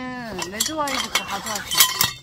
여기는 레드와이드부터 가져왔어.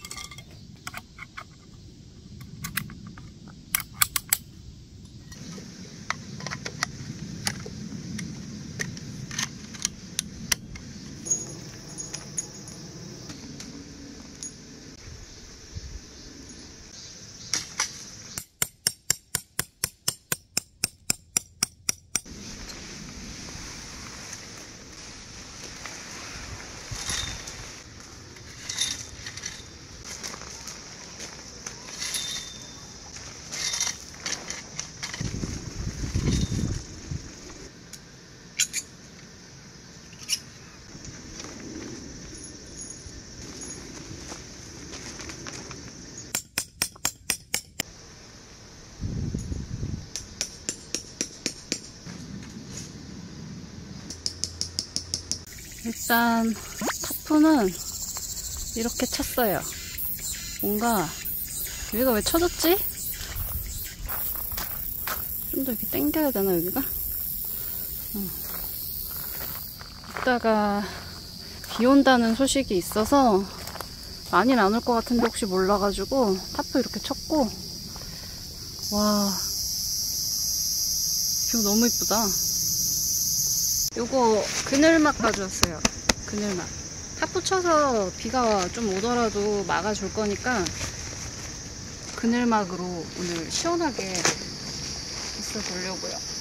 일단 타프는 이렇게 쳤어요. 뭔가 여기가 왜 쳐졌지? 좀 더 이렇게 당겨야 되나 여기가? 이따가 비 온다는 소식이 있어서 많이는 안 올 것 같은데 혹시 몰라가지고 타프 이렇게 쳤고, 와, 뷰 너무 이쁘다. 요거 그늘막 가져왔어요. 그늘막. 타프 쳐서 비가 좀 오더라도 막아줄 거니까 그늘막으로 오늘 시원하게 있어 보려고요.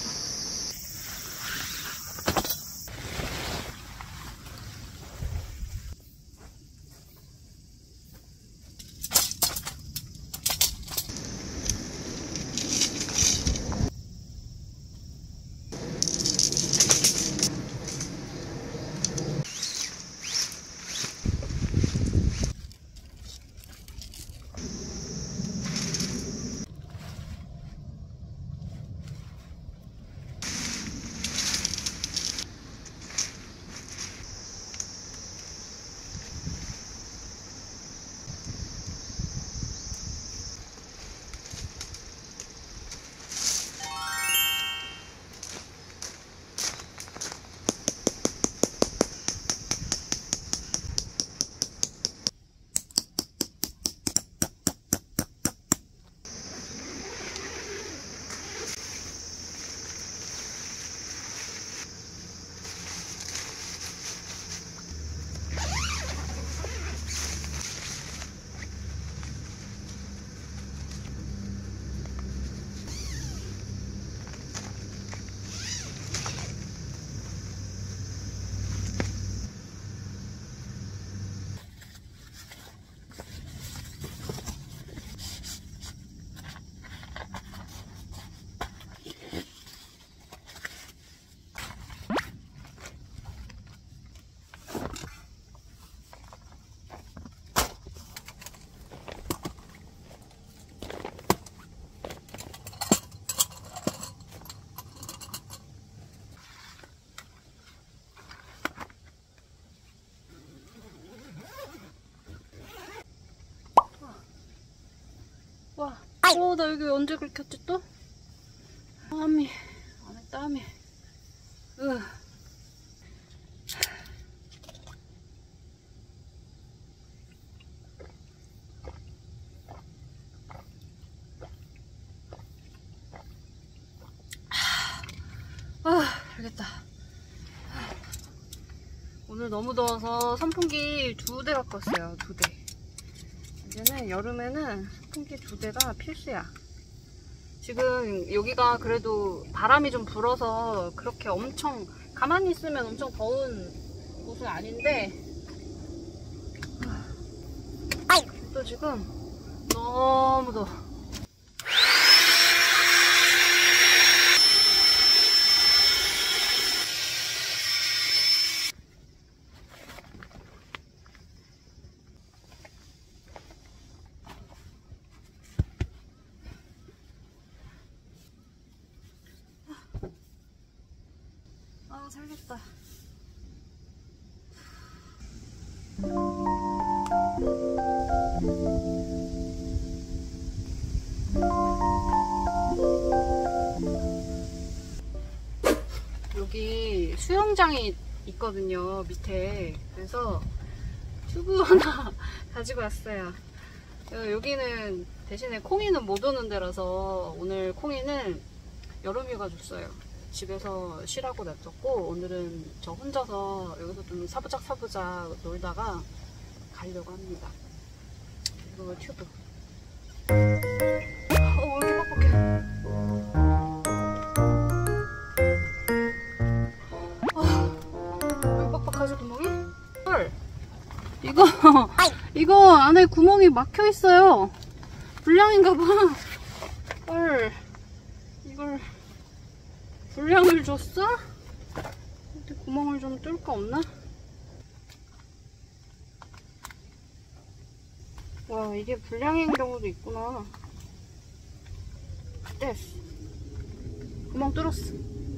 와, 나 여기 언제 긁혔지 또? 땀이, 안에 땀이. 알겠다. 오늘 너무 더워서 선풍기 2대 갖고 왔어요. 2대. 이제는 여름에는 선풍기 2대가 필수야. 지금 여기가 그래도 바람이 좀 불어서 그렇게 엄청 가만히 있으면 엄청 더운 곳은 아닌데, 또 지금 너무 더워. 살겠다. 여기 수영장이 있거든요, 밑에. 그래서 튜브 하나 가지고 왔어요. 여기는 대신에 콩이는 못 오는 데라서 오늘 콩이는 여름이가 줬어요. 집에서 쉬라고 냅뒀고 오늘은 저 혼자서 여기서 좀 사부작 놀다가 가려고 합니다. 이거 튜브. 왜 이렇게 빡빡해. 왜 빡빡하지 구멍이? 헐. 이거 안에 구멍이 막혀 있어요. 불량인가봐. 헐. 이걸 불량을 줬어? 어디 구멍을 좀 뚫을까 없나? 와, 이게 불량인 경우도 있구나. 됐어. 구멍 뚫었어.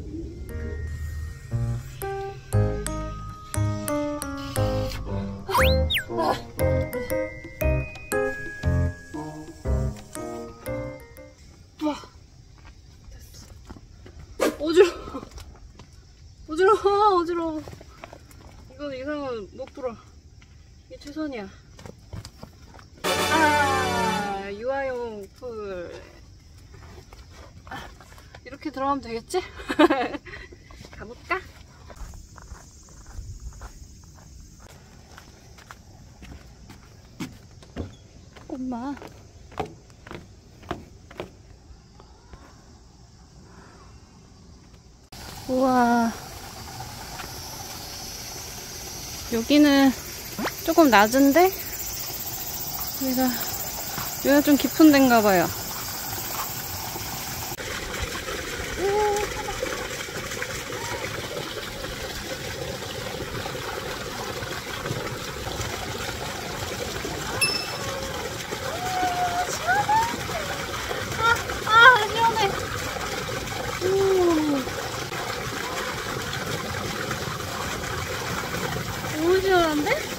와, 됐어. 어지러워. 이건 이상은 못 풀어. 이게 최선이야. 유아용 풀. 이렇게 들어가면 되겠지? 가볼까? 엄마. 우와. 여기는 조금 낮은데? 여기가 좀 깊은 데인가 봐요. 시원해. 너무 시원한데?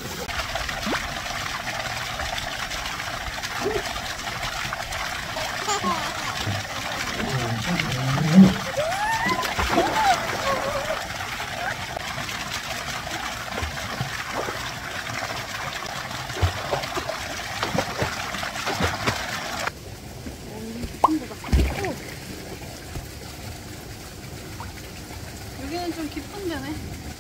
여기는 좀 깊은 데네.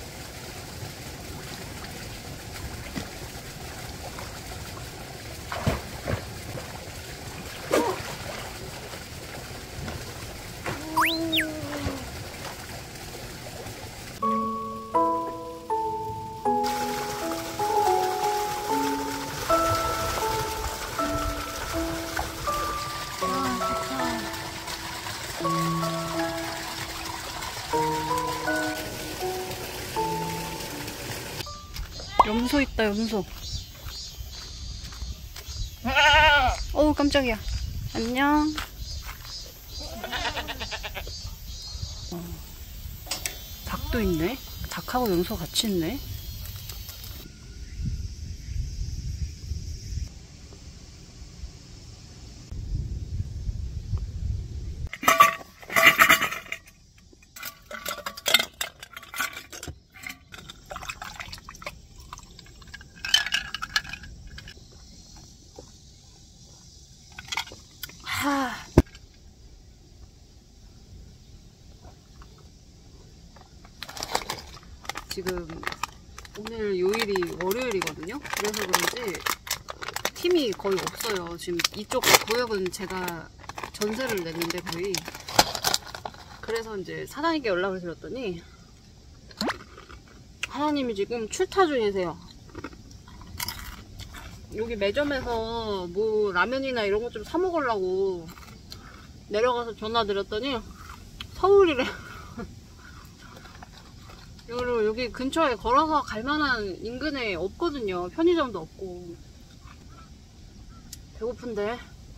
염소 있다, 염소. 어우, 깜짝이야. 안녕. 닭도 있네. 닭하고 염소 같이 있네. 지금 오늘 요일이 월요일이거든요. 그래서 그런지 팀이 거의 없어요. 지금 이쪽 구역은 제가 전세를 냈는데 거의. 그래서 이제 사장님께 연락을 드렸더니 하나님이 지금 출타 중이세요. 여기 매점에서 뭐 라면이나 이런 거 좀 사 먹으려고 내려가서 전화 드렸더니 서울이래. 그리고 여기 근처에 걸어서 갈 만한 인근에 없거든요. 편의점도 없고. 배고픈데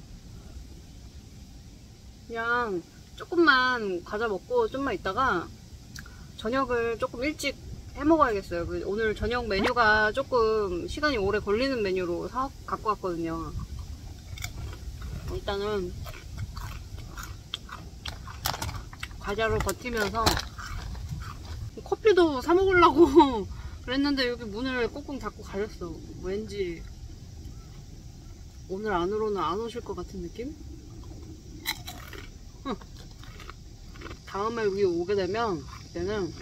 그냥 조금만 과자 먹고 좀만 있다가 저녁을 조금 일찍 해 먹어야겠어요. 오늘 저녁 메뉴가 조금 시간이 오래 걸리는 메뉴로 갖고 왔거든요. 일단은 과자로 버티면서 커피도 사 먹으려고 그랬는데 여기 문을 꽁꽁 닫고 가렸어. 왠지 오늘 안으로는 안 오실 것 같은 느낌? 다음에 여기 오게 되면 그때는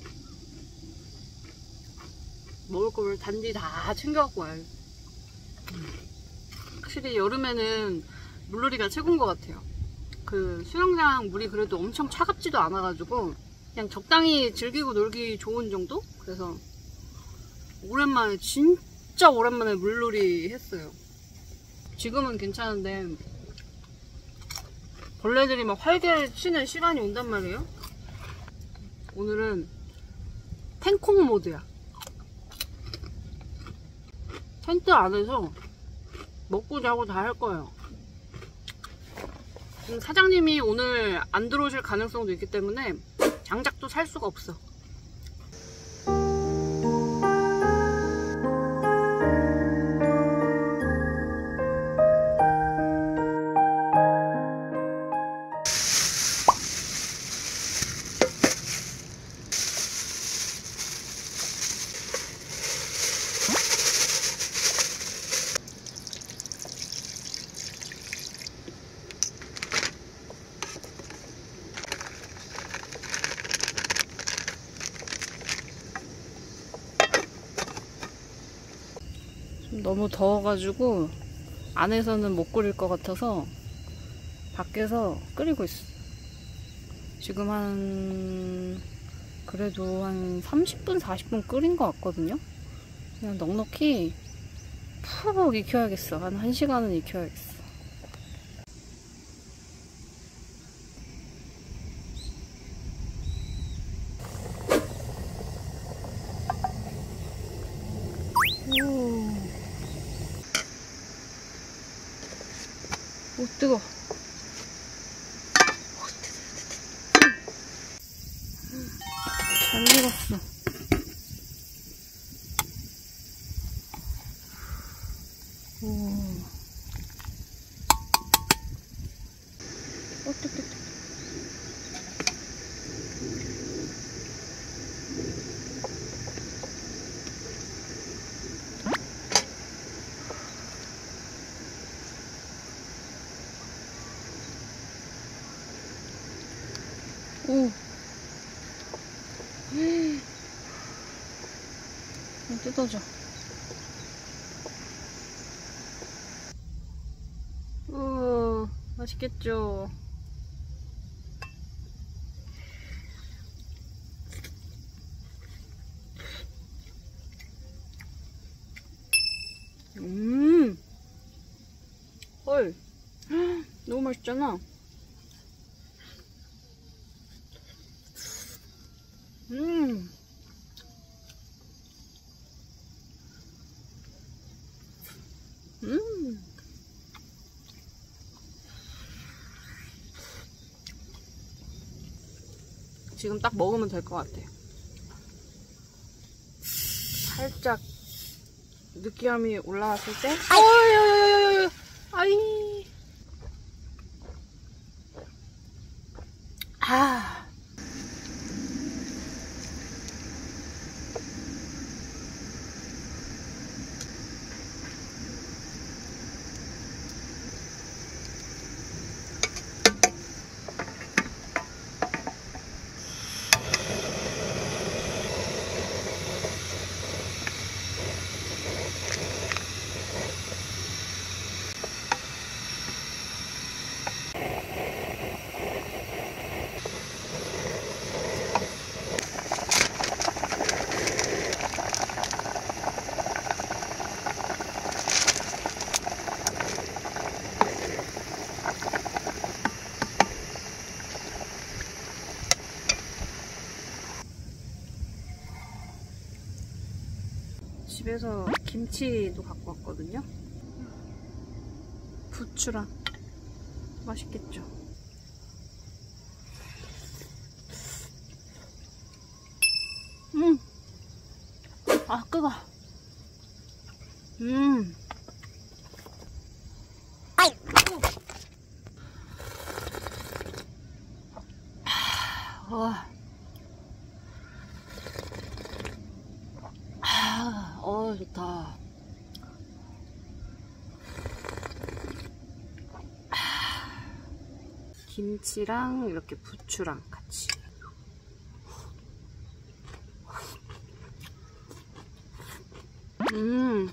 먹을 거를 단디 다 챙겨갖고 와요. 확실히 여름에는 물놀이가 최고인 것 같아요. 그 수영장 물이 그래도 엄청 차갑지도 않아가지고 그냥 적당히 즐기고 놀기 좋은 정도? 그래서 오랜만에, 진짜 오랜만에 물놀이 했어요. 지금은 괜찮은데 벌레들이 막 활개 치는 시간이 온단 말이에요. 오늘은 텐콩 모드야. 텐트 안에서 먹고 자고 다 할 거예요. 사장님이 오늘 안 들어오실 가능성도 있기 때문에 장작도 살 수가 없어. 너무 더워가지고 안에서는 못 끓일 것 같아서 밖에서 끓이고 있어. 지금 그래도 한 30분 40분 끓인 것 같거든요. 그냥 넉넉히 푹 익혀야겠어. 한 1시간은 익혀야겠어. 오, 뜨거. 잘 익었어. 오. 뜨뜨뜨. 오. 뜯어져. 오, 맛있겠죠? 헐. 너무 맛있잖아. 지금 딱 먹으면 될 것 같아요. 살짝 느끼함이 올라왔을 때, 아이, 아. 집에서 김치도 갖고 왔거든요. 부추랑 맛있겠죠. 아, 뜨거. 와. 김치랑 이렇게 부추랑 같이. 음.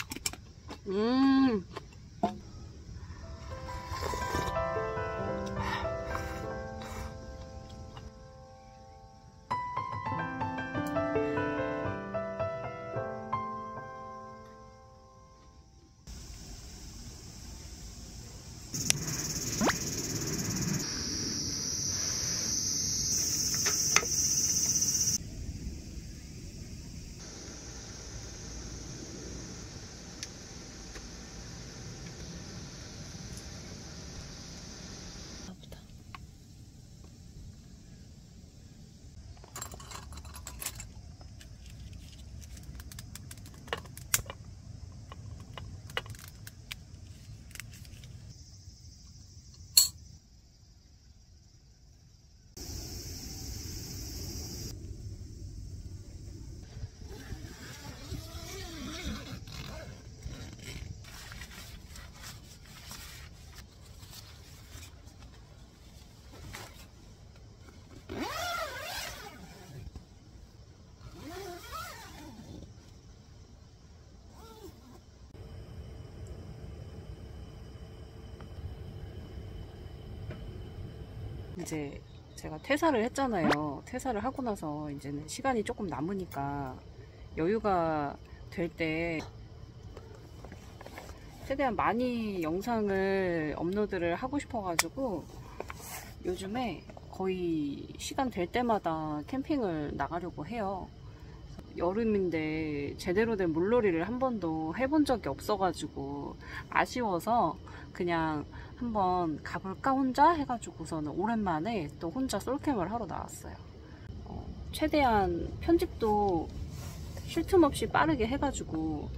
이제 제가 퇴사를 했잖아요. 퇴사를 하고 나서 이제는 시간이 조금 남으니까 여유가 될 때 최대한 많이 영상을 업로드를 하고 싶어가지고 요즘에 거의 시간 될 때마다 캠핑을 나가려고 해요. 여름인데 제대로 된 물놀이를 한 번도 해본 적이 없어가지고 아쉬워서 그냥 한번 가볼까 혼자 해가지고서는 오랜만에 또 혼자 솔캠을 하러 나왔어요. 최대한 편집도 쉴 틈 없이 빠르게 해가지고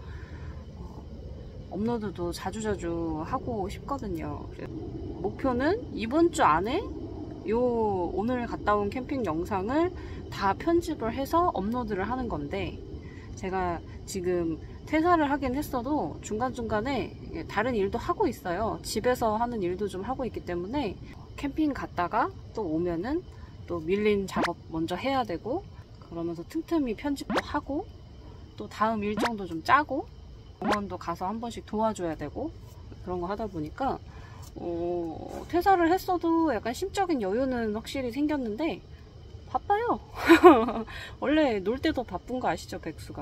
업로드도 자주자주 하고 싶거든요. 목표는 이번 주 안에 오늘 갔다 온 캠핑 영상을 다 편집을 해서 업로드를 하는 건데, 제가 지금 퇴사를 하긴 했어도 중간중간에 다른 일도 하고 있어요. 집에서 하는 일도 좀 하고 있기 때문에 캠핑 갔다가 또 오면은 또 밀린 작업 먼저 해야 되고, 그러면서 틈틈이 편집도 하고 또 다음 일정도 좀 짜고 공원도 가서 한 번씩 도와줘야 되고 그런 거 하다 보니까 퇴사를 했어도 약간 심적인 여유는 확실히 생겼는데 바빠요. 원래 놀 때도 바쁜 거 아시죠, 백수가.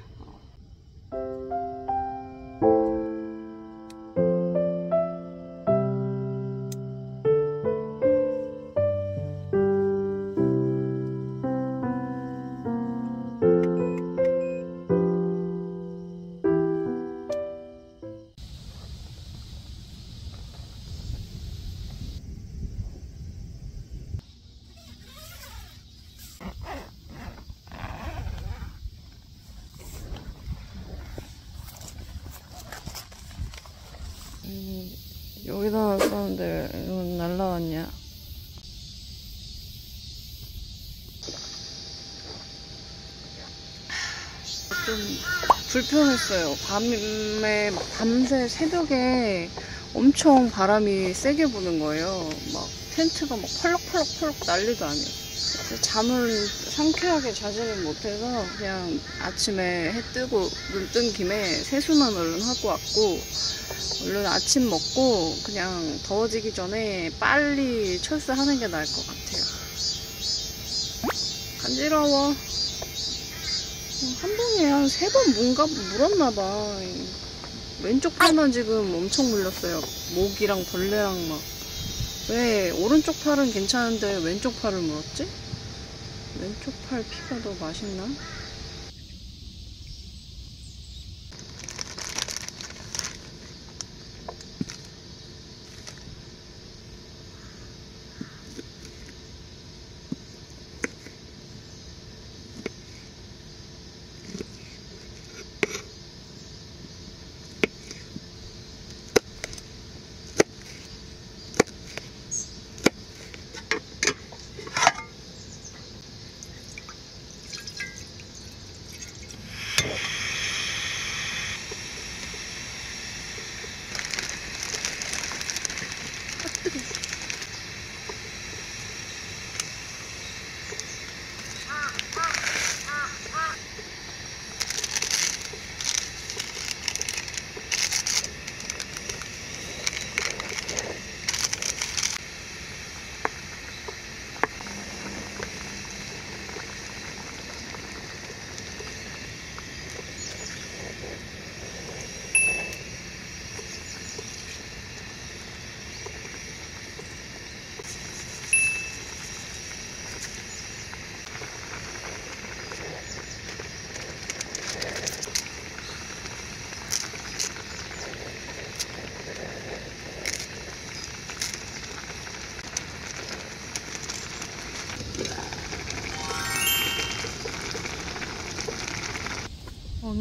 여기다 놨었는데 이건 날라왔냐? 좀 불편했어요. 밤에 막 밤새 새벽에 엄청 바람이 세게 부는 거예요. 막 텐트가 막 펄럭펄럭 난리도 아니에요. 잠을 상쾌하게 자지를 못해서 그냥 아침에 해 뜨고 눈 뜬 김에 세수만 얼른 하고 왔고, 얼른 아침 먹고 그냥 더워지기 전에 빨리 철수하는 게 나을 것 같아요. 간지러워. 한 봉에 한 3번 뭔가 물었나봐. 왼쪽 팔만 지금 엄청 물렸어요. 모기랑 벌레랑 막. 왜 오른쪽 팔은 괜찮은데 왼쪽 팔을 물었지? 왼쪽 팔 피가 더 맛있나?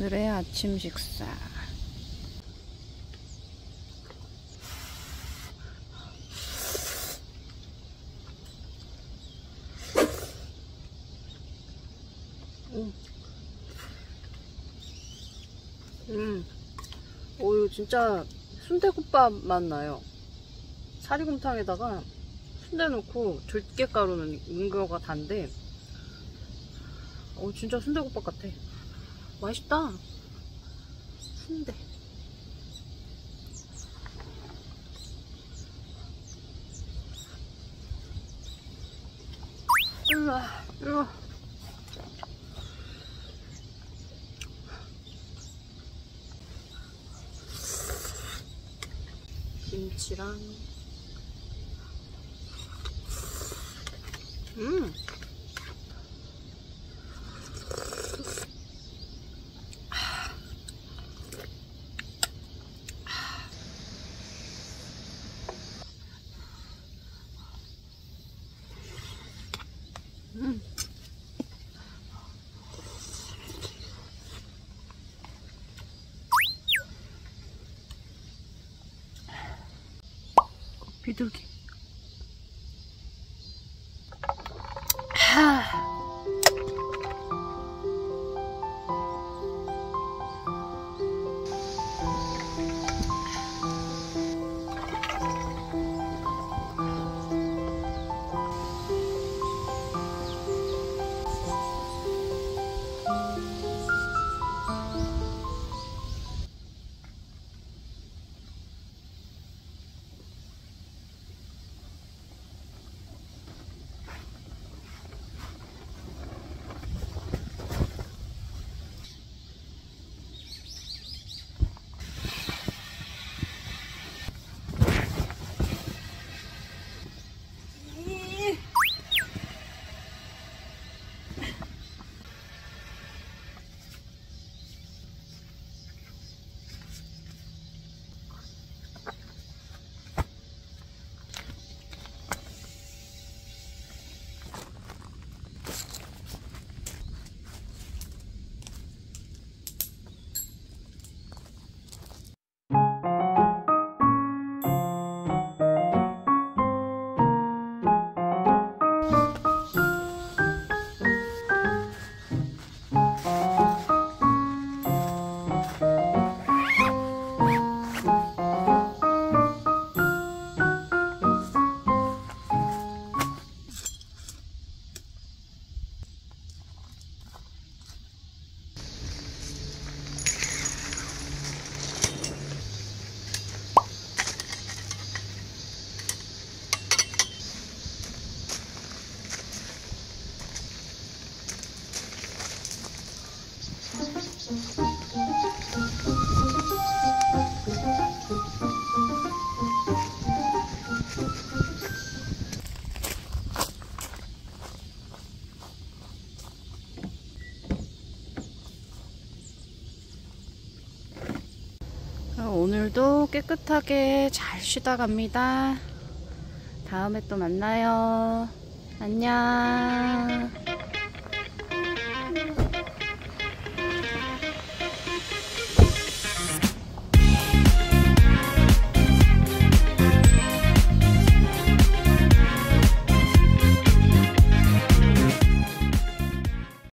오늘의 아침 식사. 오, 이거 진짜 순대국밥 맛 나요. 사리곰탕에다가 순대 넣고 들깨가루 넣은 거가 단데, 진짜 순대국밥 같아. 맛있다. 순대. 으아. 김치랑 비둘기. 오늘도 깨끗하게 잘 쉬다 갑니다. 다음에 또 만나요. 안녕.